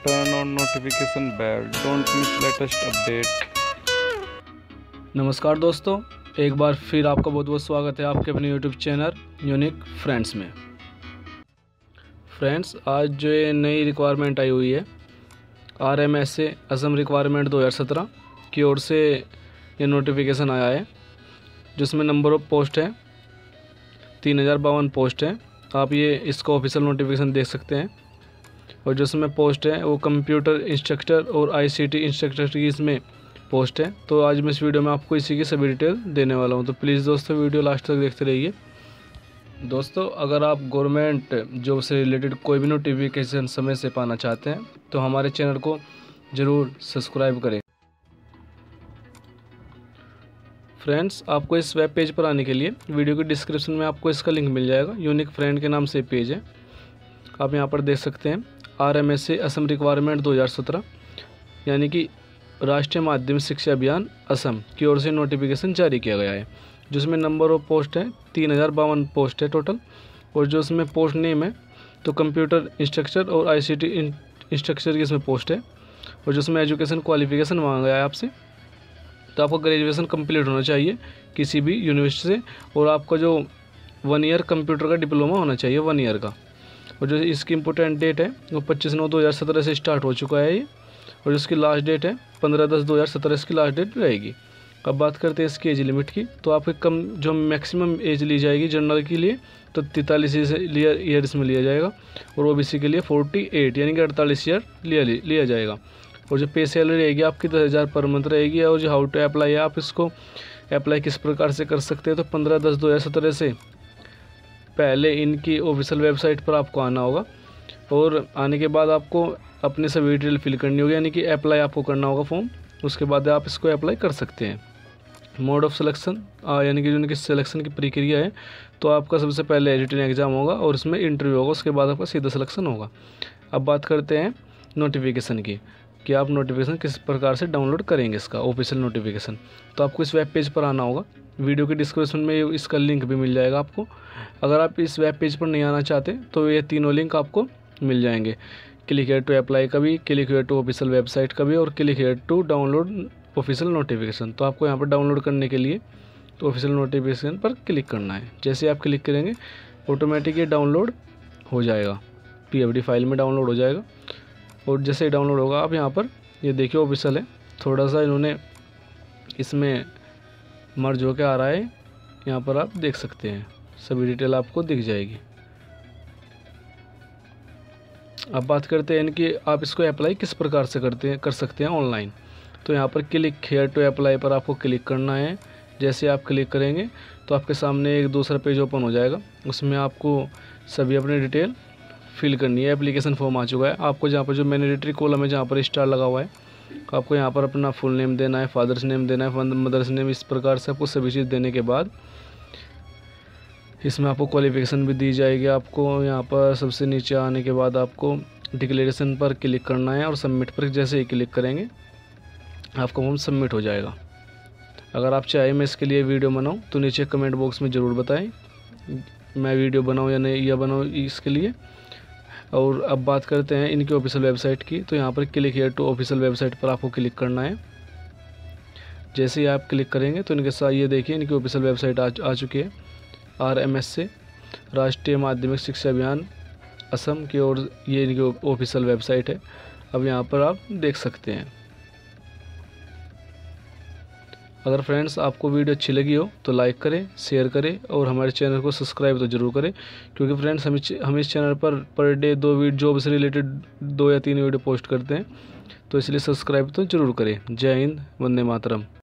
Turn on notification bell. Don't miss latest update. नमस्कार दोस्तों, एक बार फिर आपका बहुत बहुत स्वागत है आपके अपने यूट्यूब चैनल यूनिक फ्रेंड्स में। फ्रेंड्स, आज जो ये नई रिक्वायरमेंट आई हुई है RMSA असम रिक्वायरमेंट 2017 की ओर से ये नोटिफिकेशन आया है, जिसमें नंबर ऑफ पोस्ट है 3052 पोस्ट है। आप ये इसका ऑफिशियल नोटिफिकेशन देख सकते हैं। और जो इसमें पोस्ट है वो कंप्यूटर इंस्ट्रक्टर और ICT इंस्ट्रक्टर की इसमें पोस्ट है। तो आज मैं इस वीडियो में आपको इसी की सभी डिटेल देने वाला हूं, तो प्लीज़ दोस्तों वीडियो लास्ट तक देखते रहिए। दोस्तों, अगर आप गवर्नमेंट जॉब से रिलेटेड कोई भी नोटिफिकेशन समय से पाना चाहते हैं तो हमारे चैनल को ज़रूर सब्सक्राइब करें। फ्रेंड्स, आपको इस वेब पेज पर आने के लिए वीडियो के डिस्क्रिप्शन में आपको इसका लिंक मिल जाएगा। यूनिक फ्रेंड के नाम से पेज है, आप यहाँ पर देख सकते हैं। RMSA असम रिक्वायरमेंट 2017 यानी कि राष्ट्रीय माध्यमिक शिक्षा अभियान असम की ओर से नोटिफिकेशन जारी किया गया है, जिसमें नंबर ऑफ पोस्ट है 3052 पोस्ट है टोटल। और जो इसमें पोस्ट नेम है तो कंप्यूटर इंस्ट्रक्टर और ICT इंस्ट्रक्टर की इसमें पोस्ट है। और जिसमें एजुकेशन क्वालिफिकेशन मांगा गया है आपसे, तो आपको ग्रेजुएशन कंप्लीट होना चाहिए किसी भी यूनिवर्सिटी से, और आपका जो 1 ईयर कंप्यूटर का डिप्लोमा होना चाहिए 1 ईयर का। और जो इसकी इम्पोर्टेंट डेट है वो 25/9/2017 से स्टार्ट हो चुका है ये, और जिसकी लास्ट डेट है 15/10/2017 इसकी लास्ट डेट रहेगी। अब बात करते हैं इसकी एज लिमिट की, तो आपके कम जो मैक्सिमम एज ली जाएगी जनरल के लिए तो 43 ईयर्स में लिया जाएगा, और OBC के लिए 48 यानी कि 48 ईयर लिया जाएगा। और जो पे सैलरी रहेगी आपकी 10,000 पर मंथ रहेगी। और जो हाउ टू अप्लाई है, आप इसको अप्लाई किस प्रकार से कर सकते हैं, तो 15/10/2017 से पहले इनकी ऑफिशियल वेबसाइट पर आपको आना होगा, और आने के बाद आपको अपनी सभी डिटेल फिल करनी होगी, यानी कि अप्लाई आपको करना होगा फॉर्म। उसके बाद आप इसको अप्लाई कर सकते हैं। मोड ऑफ सिलेक्शन यानी कि जो इनकी सिलेक्शन की प्रक्रिया है, तो आपका सबसे पहले रिटन एग्जाम होगा और इसमें इंटरव्यू होगा, उसके बाद आपका सीधा सिलेक्शन होगा। अब बात करते हैं नोटिफिकेशन की कि आप नोटिफिकेशन किस प्रकार से डाउनलोड करेंगे इसका ऑफिशियल नोटिफिकेशन। तो आपको इस वेब पेज पर आना होगा, वीडियो के डिस्क्रिप्शन में इसका लिंक भी मिल जाएगा आपको। अगर आप इस वेब पेज पर नहीं आना चाहते तो ये तीनों लिंक आपको मिल जाएंगे, क्लिक हियर टू अप्लाई का भी, click here to official website का भी, और click here to download official notification. तो आपको यहाँ पर डाउनलोड करने के लिए तो ऑफिशियल नोटिफिकेशन पर क्लिक करना है। जैसे आप क्लिक करेंगे ऑटोमेटिक ये डाउनलोड हो जाएगा, PFD फाइल में डाउनलोड हो जाएगा। और जैसे ही डाउनलोड होगा आप यहाँ पर ये देखिए ऑफिशियल है, थोड़ा सा इन्होंने इसमें मर्ज होकर आ रहा है, यहाँ पर आप देख सकते हैं सभी डिटेल आपको दिख जाएगी। अब बात करते हैं इनकी आप इसको अप्लाई किस प्रकार से कर सकते हैं ऑनलाइन। तो यहाँ पर क्लिक हियर टू अप्लाई पर आपको क्लिक करना है। जैसे आप क्लिक करेंगे तो आपके सामने एक दूसरा पेज ओपन हो जाएगा, उसमें आपको सभी अपनी डिटेल फिल करनी है। एप्लीकेशन फॉर्म आ चुका है आपको, जहाँ पर जो मैंडेटरी कॉलम है जहाँ पर स्टार लगा हुआ है, आपको यहाँ पर अपना फुल नेम देना है, फादर्स नेम देना है, मदर्स नेम, इस प्रकार से आपको सभी चीज़ देने के बाद इसमें आपको क्वालिफिकेशन भी दी जाएगी। आपको यहाँ पर सबसे नीचे आने के बाद आपको डिक्लेरेशन पर क्लिक करना है, और सबमिट पर जैसे ही क्लिक करेंगे आपका फॉर्म सबमिट हो जाएगा। अगर आप चाहें मैं इसके लिए वीडियो बनाऊं तो नीचे कमेंट बॉक्स में ज़रूर बताएं मैं वीडियो बनाऊं या नहीं, या बनाऊं इसके लिए। और अब बात करते हैं इनकी ऑफिशियल वेबसाइट की, तो यहाँ पर click here to official website पर आपको क्लिक करना है। जैसे ही आप क्लिक करेंगे तो इनके साथ ये देखिए इनकी ऑफिशियल वेबसाइट आ चुकी है। RMSA राष्ट्रीय माध्यमिक शिक्षा अभियान असम की ओर ये इनकी ऑफिशियल वेबसाइट है। अब यहाँ पर आप देख सकते हैं। अगर फ्रेंड्स आपको वीडियो अच्छी लगी हो तो लाइक करें, शेयर करें, और हमारे चैनल को सब्सक्राइब तो ज़रूर करें, क्योंकि फ्रेंड्स हम इस चैनल पर डे 2 वीडियो जॉब से रिलेटेड 2 या 3 वीडियो पोस्ट करते हैं, तो इसलिए सब्सक्राइब तो ज़रूर करें। जय हिंद, वंदे मातरम।